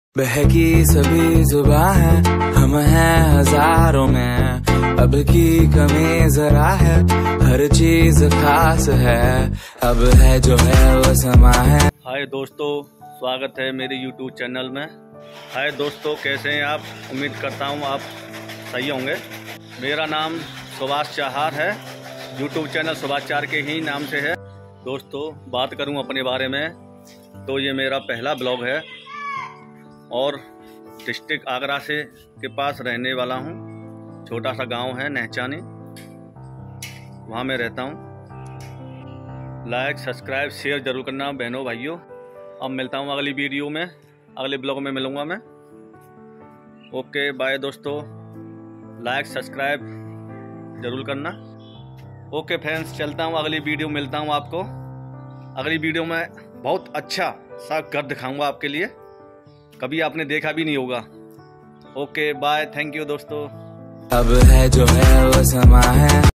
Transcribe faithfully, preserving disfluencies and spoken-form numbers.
बहकी सभी जुबां है, हम हैं हजारों में। अब की कमी जरा है, हर चीज खास है। अब है जो है वो समा है। हाय दोस्तों, स्वागत है मेरे यूट्यूब चैनल में। हाय दोस्तों, कैसे हैं आप? उम्मीद करता हूं आप सही होंगे। मेरा नाम सुभाष चाहार है। यूट्यूब चैनल सुभाष चार के ही नाम से है। दोस्तों, बात करूं अपने बारे में तो ये मेरा पहला ब्लॉग है और डिस्ट्रिक्ट आगरा से के पास रहने वाला हूँ। छोटा सा गांव है नहचानी, वहाँ मैं रहता हूँ। लाइक सब्सक्राइब शेयर जरूर करना बहनों भाइयों। अब मिलता हूँ अगली वीडियो में, अगले ब्लॉग में मिलूँगा मैं। ओके बाय दोस्तों, लाइक सब्सक्राइब जरूर करना। ओके फ्रेंड्स, चलता हूँ अगली वीडियो, मिलता हूँ आपको अगली वीडियो में। बहुत अच्छा सा घर दिखाऊंगा आपके लिए, कभी आपने देखा भी नहीं होगा। ओके बाय, थैंक यू दोस्तों। अब है जो है वो समा है।